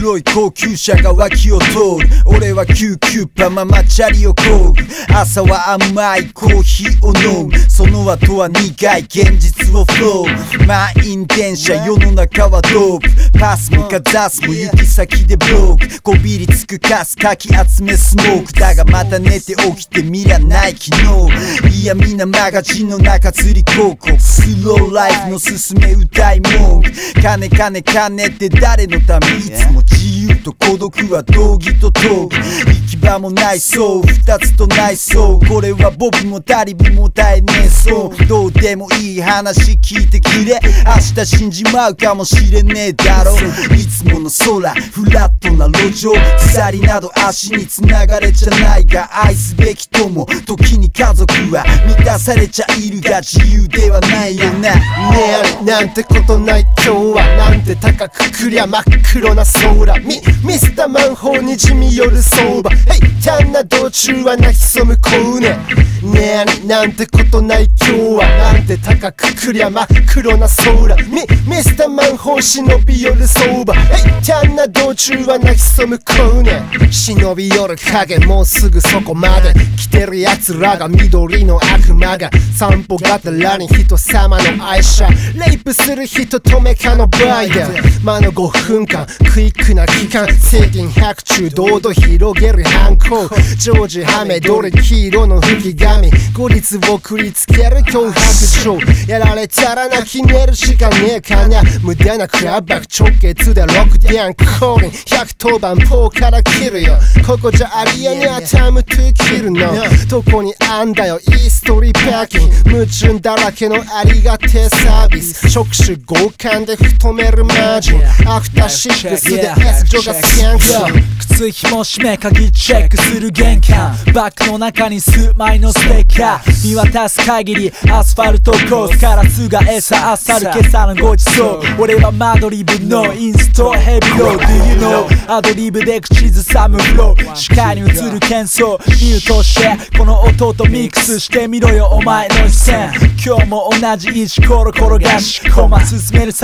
黒い高級車が脇を通る。俺は救急パママチャリをこぐ。朝は甘いコーヒーを飲む。その後は苦い現実をフロー。満員電車世の中はドープ。パスもかザスも行き先でブローク。こびりつくカスかき集めスモーク。だがまた寝て起きてみりゃない昨日。いやみんなマガジンの中釣り広告。スローライフのすすめ歌い文句。金金金って誰のため。いつも自由と孤独は道義と闘技。行き場もないそう二つとないそう。これはボブもタリブも絶えねえそう。どうでもいい話聞いてくれ。明日死んじまうかもしれねえだろ。いつもの空フラットな路上。鎖など足に繋がれちゃないが愛すべき友。時に家族は満たされちゃいるが自由ではないよな。 ねえなんてことない今日は。なんて高くくりゃ真っ黒な空。ミスターマンホールにじみ寄る相場。ヘイ単な道中は泣き潜む小舟。ねえなんてことない今日は。なんて高くくりゃ真っ黒な空。ミスターマンホール忍び寄る相場。ヘイ単な道中は泣き潜む小舟。忍び寄る影もうすぐそこまで来てる奴らが緑の悪魔が散歩がてらに人様の愛車。レイプする人止めかのバイデン。間の5分間クイックな期間。制限100中堂々広げる反抗。ジョージハメどれ黄色の吹き紙。孤立を送りつける脅迫状。やられたら泣き寝るしかねえかにゃ。無駄なクラブバック直結でロックダウン降臨。110番ポーから切るよ。ここじゃありえねえタイムトゥキルの。どこにあんだよイーストリーパーキング。矛盾だらけのありがてえサービス。触手交換で太めるマージン。アフターシックスで S 女がスキャンク。 靴紐締め鍵チェックする玄関。バッグの中に数枚のステッカー。見渡す限りアスファルトコースからすが餌あさる今朝のごちそう。俺はマドリブのインストヘビロー Do you know アドリブで口ずさむフロー。視界に映る喧騒ミュートしてこの音とミックスしてみろよお前の視線。今日も同じ位置コロコロがしコマ進める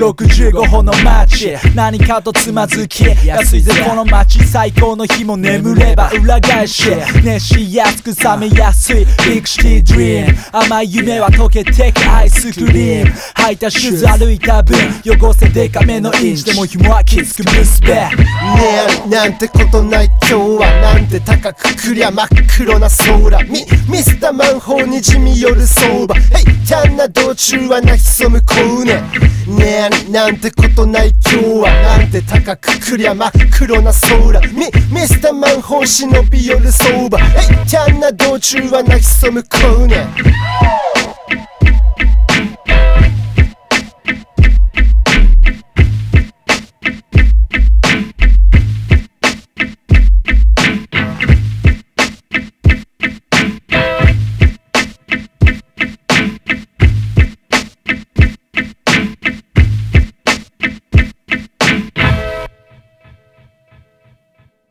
365歩の街。何かとつまずき安いぜこの街。最高の日も眠れば裏返し熱しやすく冷めやすいビッグシティドリーム。甘い夢は溶けてくアイスクリーム。履いたシューズ歩いた分汚せデカめのインチでも紐はきつく結べ。ねえなんてことない今日は。なんて高くくりゃ真っ黒な空。ミスターマンホールにじみ寄る相場。ヘイ単な道中は泣き潜む小舟。ねえなんてことない今日は。なんて高くくりゃ真っ黒な空。ミスターマンホール忍び寄る相場。ヘイ単な道中は泣き潜む小舟。